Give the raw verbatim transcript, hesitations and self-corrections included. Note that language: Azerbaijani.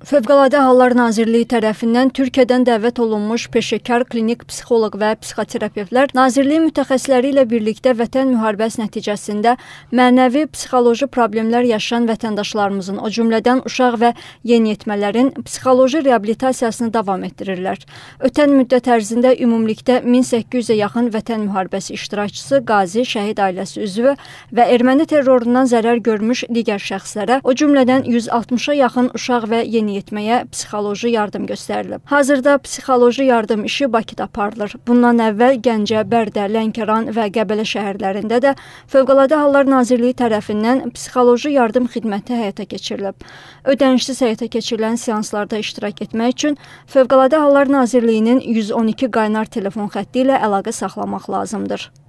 Fövqəladə Hallar Nazirliyi tərəfindən Türkiyədən dəvət olunmuş peşəkar klinik psixoloq və psixoterapevtlər Nazirliyin mütəxəssisləri ilə birlikdə vətən müharibəsi nəticəsində mənəvi, psixoloji problemlər yaşayan vətəndaşlarımızın, o cümlədən uşaq və yeniyetmələrin psixoloji reabilitasiyasını davam etdirirlər. Ötən müddət ərzində ümumilikdə min səkkiz yüzə yaxın vətən müharibəsi iştirakçısı, qazi, şəhid ailəsi üzvü və erməni terrorundan zərər görmüş digər şəxslərə, o cümlədən yüz altmışa yaxın uşaq və yeniyetmələrə etməyə psixoloji yardım göstərilib. Hazırda psixoloji yardım işi Bakıda aparılır. Bundan əvvəl Gəncə, Bərdə, Lənkəran və Qəbələ şəhərlərində də Fövqəladə Hallar Nazirliyi tərəfindən psixoloji yardım xidməti həyata keçirilib. Ödənişsiz həyata keçirilən seanslarda iştirak etmək üçün Fövqəladə Hallar Nazirliyinin yüz on iki qaynar telefon xətti ilə əlaqə saxlamaq lazımdır.